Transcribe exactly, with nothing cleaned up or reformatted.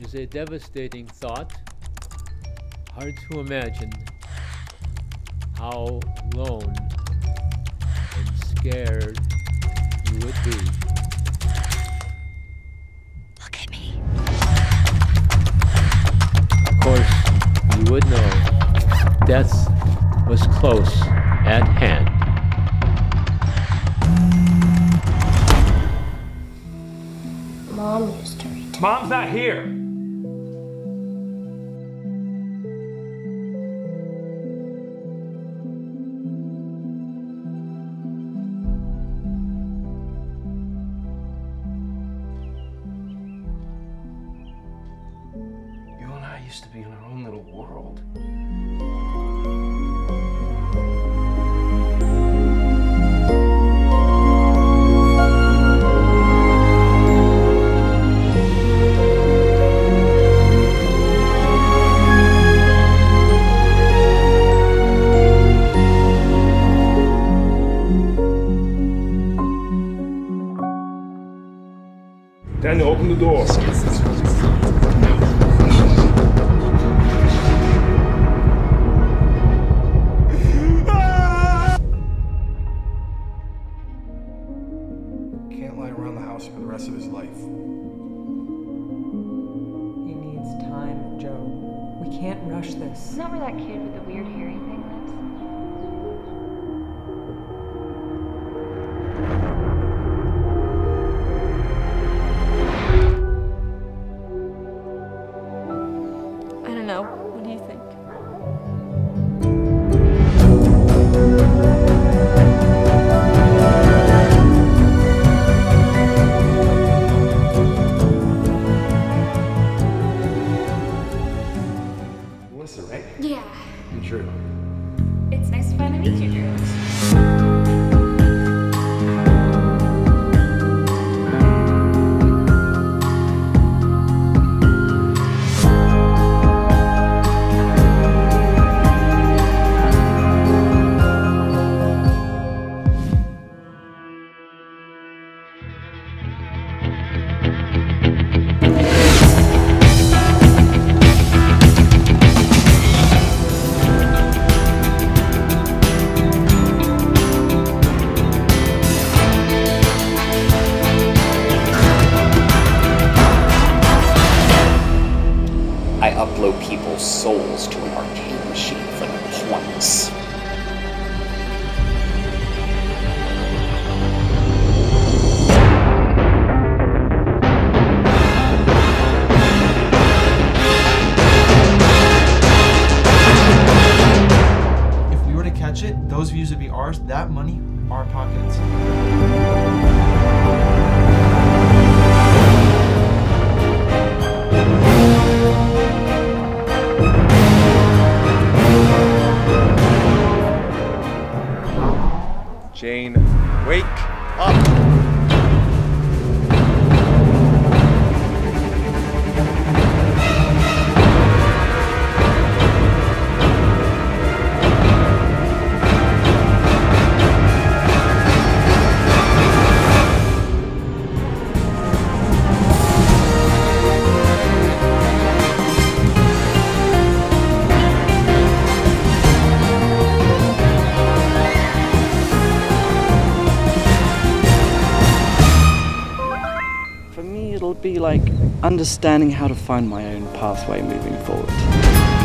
is a devastating thought. Hard to imagine how alone and scared you would be. Look at me. Of course, you would know death was close at hand. Mom used to read. Mom's not here. You and I used to be in our own little world. Daniel, open the door. Can't lie around the house for the rest of his life. He needs time, Joe. We can't rush this. Isn't that where that kid with the weird hearing thing lives? I don't know. What do you think? Melissa, right? Yeah. You sure? It's nice to finally meet you, Drew. I upload people's souls to an arcade machine for the points. If we were to catch it, those views would be ours, that money, our pockets. Jane, wake up! For me, it'll be like understanding how to find my own pathway moving forward.